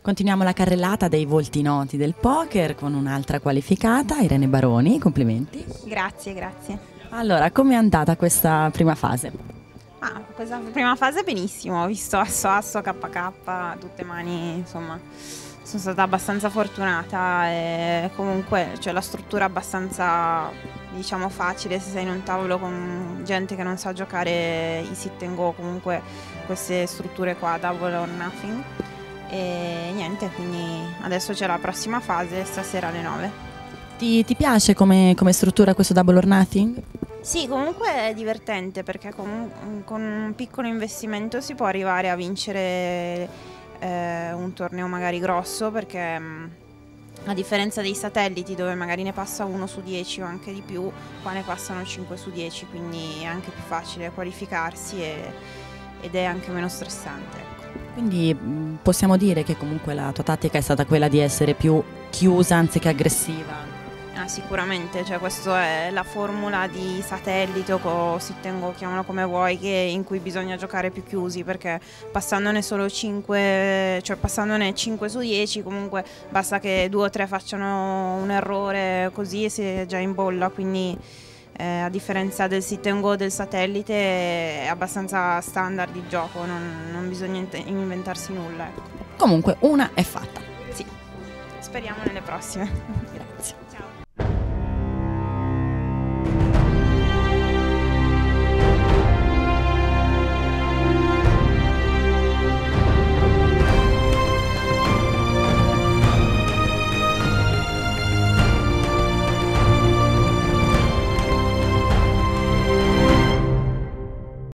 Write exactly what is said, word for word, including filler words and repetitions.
Continuiamo la carrellata dei volti noti del poker con un'altra qualificata, Irene Baroni, complimenti. Grazie, grazie. Allora, com'è andata questa prima fase? Ah, questa prima fase benissimo, ho visto asso asso, K K, tutte mani, insomma, sono stata abbastanza fortunata e comunque c'è la struttura abbastanza, diciamo, facile se sei in un tavolo con gente che non sa giocare i sit and go, comunque queste strutture qua, double or nothing. E niente, quindi adesso c'è la prossima fase, stasera alle nove. Ti, ti piace come, come struttura questo double or nothing? Sì, comunque è divertente perché con, con un piccolo investimento si può arrivare a vincere eh, un torneo magari grosso, perché mh, a differenza dei satelliti dove magari ne passa uno su dieci o anche di più, qua ne passano cinque su dieci, quindi è anche più facile qualificarsi e, ed è anche meno stressante. Ecco. Quindi mh, possiamo dire che comunque la tua tattica è stata quella di essere più chiusa anziché aggressiva? Ah, sicuramente, cioè questa è la formula di satellite o sit and go, chiamalo come vuoi, che in cui bisogna giocare più chiusi, perché passandone solo cinque, cioè passandone cinque su dieci, comunque basta che due o tre facciano un errore così e si è già in bolla, quindi eh, a differenza del sit and go del satellite è abbastanza standard il gioco, non, non bisogna inventarsi nulla. Ecco. Comunque una è fatta. Sì, speriamo nelle prossime. Grazie. Ciao.